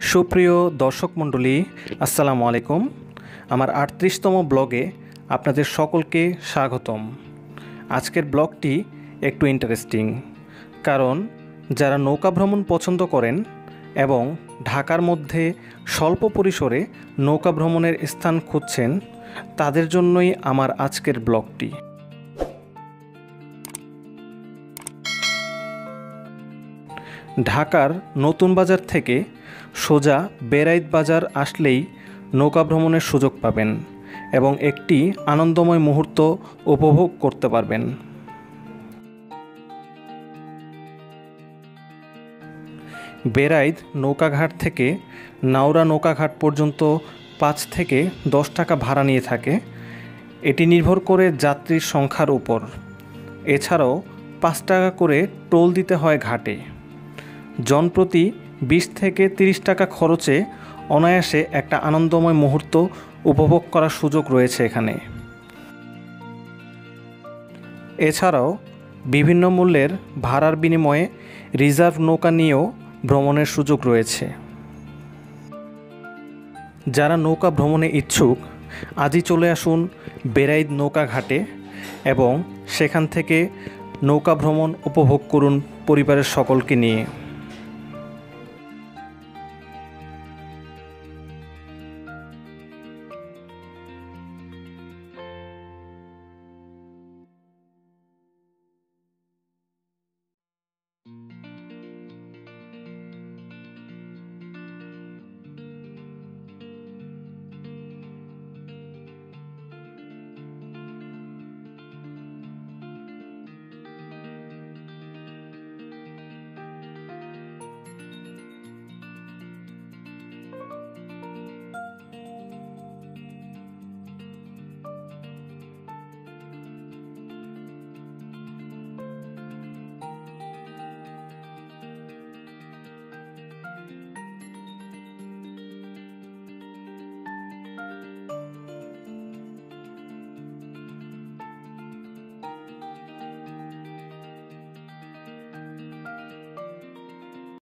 সুপ্রিয় দর্শক মণ্ডলী, আসসালামু আলাইকুম। আমার ৩৮তম ব্লগে আপনাদের সকলকে স্বাগতম। আজকের ব্লগটি একটু ইন্টারেস্টিং, কারণ যারা নৌকা ভ্রমণ পছন্দ করেন এবং ঢাকার মধ্যে স্বল্প পরিসরে নৌকা ভ্রমণের স্থান খুঁজছেন, তাদের জন্যই আমার আজকের ব্লগটি। ঢাকার নতুন বাজার থেকে সোজা বেরাইত বাজার আসলেই নৌকা ভ্রমণের সুযোগ পাবেন এবং একটি আনন্দময় মুহূর্ত উপভোগ করতে পারবেন। বেরাইত নৌকাঘাট থেকে নাওরা নৌকাঘাট পর্যন্ত ৫ থেকে ১০ টাকা ভাড়া নিয়ে থাকে। এটি নির্ভর করে যাত্রীর সংখ্যার উপর। এছাড়াও ৫ টাকা করে টোল দিতে হয় ঘাটে। জনপ্রতি ২০ থেকে ৩০ টাকা খরচে অনায়াসে একটা আনন্দময় মুহূর্ত উপভোগ করার সুযোগ রয়েছে এখানে। এছাড়াও বিভিন্ন মূল্যের ভাড়ার বিনিময়ে রিজার্ভ নৌকা নিয়েও ভ্রমণের সুযোগ রয়েছে। যারা নৌকা ভ্রমণে ইচ্ছুক, আজই চলে আসুন বেরাইত নৌকা ঘাটে এবং সেখান থেকে নৌকা ভ্রমণ উপভোগ করুন পরিবারের সকলকে নিয়ে।